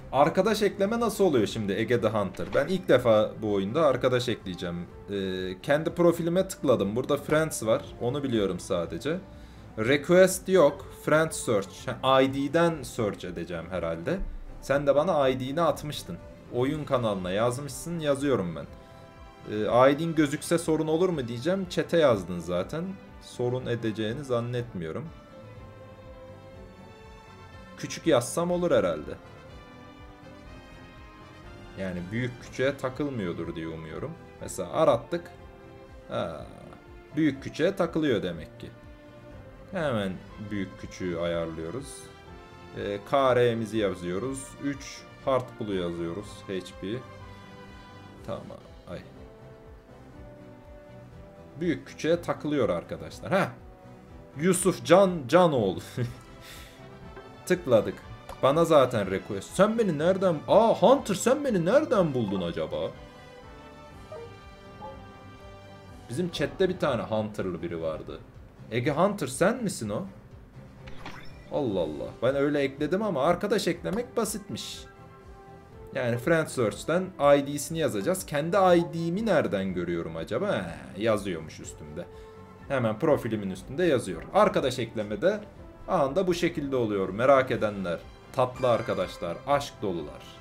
Arkadaş ekleme nasıl oluyor şimdi Ege the Hunter? Ben ilk defa bu oyunda arkadaş ekleyeceğim. Kendi profilime tıkladım. Burada Friends var. Onu biliyorum sadece. Request yok. Friend search. ID'den search edeceğim herhalde. Sen de bana ID'ni atmıştın. Oyun kanalına yazmışsın. Yazıyorum ben. ID'in gözükse sorun olur mu diyeceğim. Chat'e yazdın zaten. Sorun edeceğini zannetmiyorum. Küçük yazsam olur herhalde. Yani büyük küçüğe takılmıyordur diye umuyorum. Mesela arattık. Ha, büyük küçüğe takılıyor demek ki. Hemen büyük küçüğü ayarlıyoruz. KR'mizi yazıyoruz. 3 Heartpool'u yazıyoruz. HP. Tamam. Ay. Büyük küçüğe takılıyor arkadaşlar. Ha. Yusuf Canoğlu. Tıkladık. Bana zaten request. Sen beni nereden... Hunter sen beni nereden buldun acaba? Bizim chatte bir tane Hunter'lı biri vardı. Ege Hunter sen misin o? Allah Allah. Ben öyle ekledim ama arkadaş eklemek basitmiş. Yani Friend Search'ten ID'sini yazacağız. Kendi ID'mi nereden görüyorum acaba? Yazıyormuş üstümde. Hemen profilimin üstünde yazıyor. Arkadaş eklemede anında bu şekilde oluyor. Merak edenler, tatlı arkadaşlar, aşk dolular.